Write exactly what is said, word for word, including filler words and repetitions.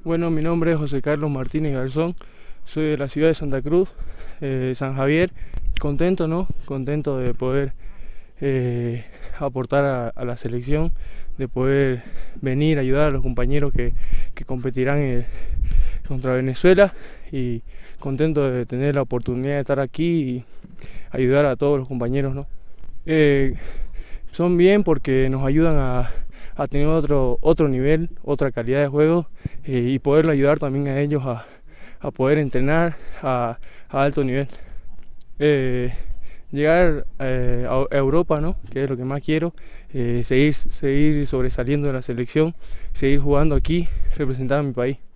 Bueno, mi nombre es José Carlos Martínez Garzón, soy de la ciudad de Santa Cruz, eh, San Javier. Contento, ¿no? Contento de poder eh, aportar a, a la selección, de poder venir a ayudar a los compañeros que, que competirán eh, contra Venezuela, y contento de tener la oportunidad de estar aquí y ayudar a todos los compañeros, ¿no? Eh, son bien porque nos ayudan a a tener otro, otro nivel, otra calidad de juego, eh, y poderlo ayudar también a ellos a, a poder entrenar a, a alto nivel. Eh, llegar eh, a Europa, ¿no? Que es lo que más quiero, eh, seguir, seguir sobresaliendo de la selección, seguir jugando aquí, representar a mi país.